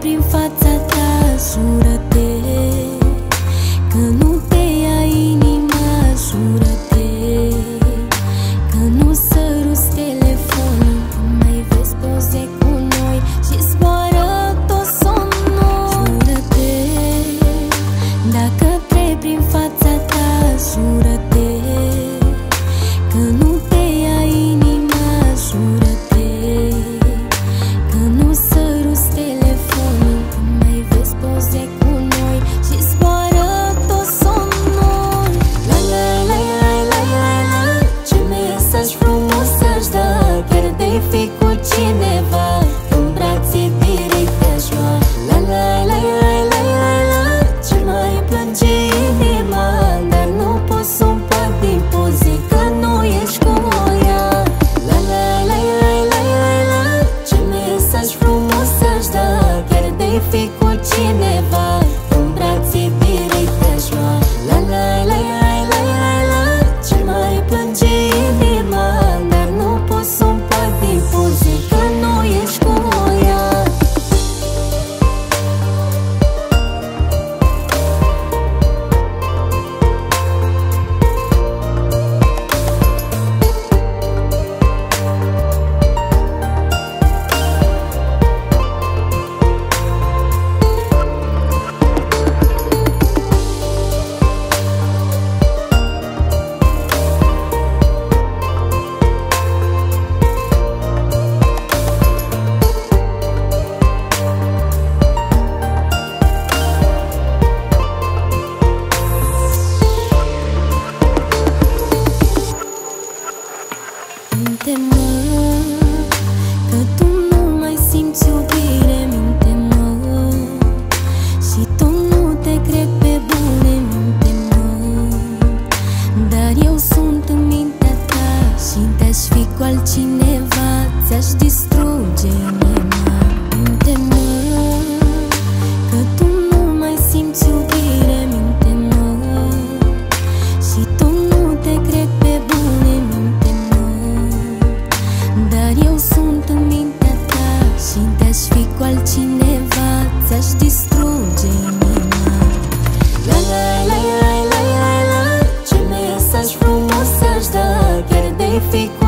prin fața ta, jură-te că nu te ia inima, jură-te că nu săruți telefonul când mai vezi poze cu noi și zboară tot somnul. Jură-te, dacă trec prin fața ta, jură-te că nu te ia inima, jură-te că nu săruți telefonul când mai vezi poze cu noi și zboară tot somnul. La la la la la la la, ce mesaj frumos aș da, chiar de-ai fi cu cineva, în brațe direct te-aș lua. La la la la la la la, ce mai plânge inima, dar nu pot să împart din poze că nu ești cu ea. La la la la la la la, ce mesaj frumos aș da, chiar de-ai fi cu cineva, în brațe direct te-aș lua. La la la la la la la, ce mai plânge inima, dar nu pot să împart din poze că nu ești cu ea. Minte-mă că tu nu mai simți iubire, minte-mă și tot nu te cred pe bune, minte-mă, dar eu sunt în mintea ta și te-aș fi cu altcineva, ți-aș distruge inima. Minte-mă că tu nu mai simți iubire, minte-mă și tot nu te cred pe bune, minte-mă, dar eu sunt în mintea ta și te-aș fi cu altcineva, ți-aș distruge inima. La la la la la la la, ce mesaj frumos aș da, chiar de-ai fi cu